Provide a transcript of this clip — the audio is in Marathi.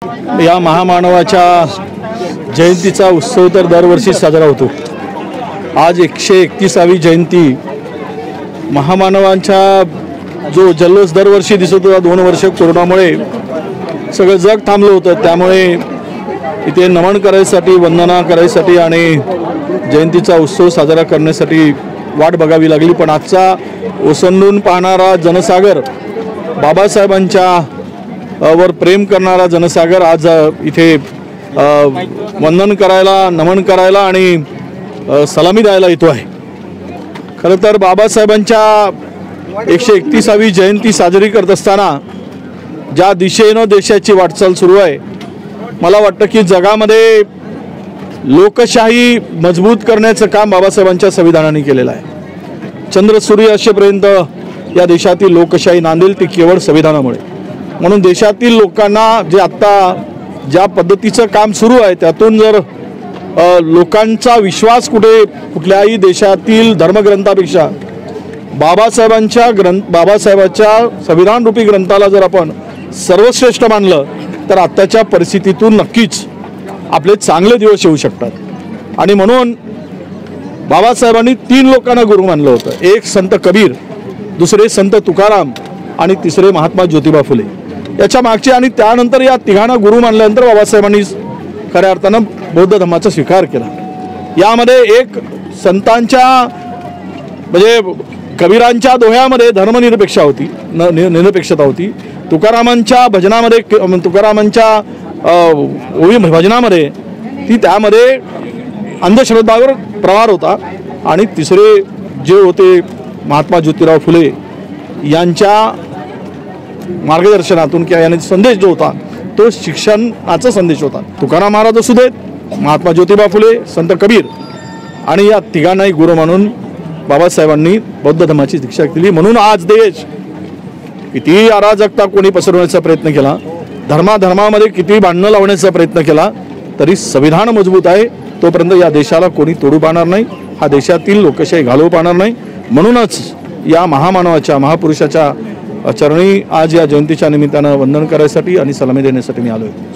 या महामानवाच्या जयंतीचा उत्सव तर दरवर्षी साजरा होतो। आज 131वी जयंती महामानवांचा जो जल्लोष दरवर्षी दिसत होता, 2 वर्ष कोरोनामुळे सगळं जग थांबलं होतं, त्यामुळे इथे नमन करायसाठी, वंदना करायसाठी आणि जयंतीचा उत्सव साजरा करण्यासाठी वाट बघावी लागली। पण आजचा ओसंडून पाहणारा जनसागर, बाबासाहेबांच्या वर प्रेम करणारा जनसागर आज इथे वंदन करायला, नमन करायला आणि सलामी द्यायला येतो आहे। खरं तर बाबासाहेबांच्या 131वी जयंती साजरी करत असताना ज्या दिशेनं देशाची वाटचाल सुरू आहे, मला वाटतं की जगामध्ये लोकशाही मजबूत करण्याचं काम बाबासाहेबांच्या संविधानाने केलेलं आहे। चंद्र सूर्य असेपर्यंत या देशातील लोकशाही नांदेल ती केवळ संविधानामुळे। म्हणून देशातील लोकांना जे आत्ता ज्या पद्धतीचं काम सुरू आहे, त्यातून जर लोकांचा विश्वास कुठल्याही देशातील धर्मग्रंथापेक्षा बाबासाहेबांच्या संविधानरूपी ग्रंथाला जर आपण सर्वश्रेष्ठ मानलं तर आत्ताच्या परिस्थितीतून नक्कीच आपले चांगले दिवस येऊ शकतात। आणि म्हणून बाबासाहेबांनी 3 लोकांना गुरु मानलं होतं। एक संत कबीर, दुसरे संत तुकाराम आणि तिसरे महात्मा ज्योतिबा फुले। याच्या मागचे आणि त्यानंतर या तिघांना गुरु मानल्यानंतर बाबासाहेबांनी खऱ्या अर्थानं बौद्ध धर्माचा स्वीकार केला। यामध्ये एक संतांच्या म्हणजे कबीरांच्या दोह्यामध्ये निरपेक्षता होती। तुकारामांच्या भजनामध्ये, तुकारामांच्या भजनामध्ये त्यामध्ये अंधश्रद्धावर प्रहार होता। आणि तिसरे जे होते महात्मा ज्योतिराव फुले यांच्या मार्गदर्शनातून किंवा यांनी संदेश जो होता तो शिक्षणाचा संदेश होता। तुकाराम महाराज असू देत, महात्मा ज्योतिबा फुले, संत कबीर, आणि या तिघांनाही गुरु मानून बाबासाहेबांनी बौद्ध धर्माची दीक्षा दिली। म्हणून आज देश कितीही अराजकता कोणी पसरवण्याचा प्रयत्न केला, धर्मामध्ये किती भांडणं लावण्याचा प्रयत्न केला, तरी संविधान मजबूत आहे। तोपर्यंत या देशाला कोणी तोडू पाहणार नाही, हा देशातील लोकशाही घालवू पाहणार नाही। म्हणूनच या महामानवाच्या, महापुरुषाच्या चरणी आज या जयंतीच्या निमित्तानं वंदन करायसाठी आणि सलामी देण्यासाठी मी आलोय।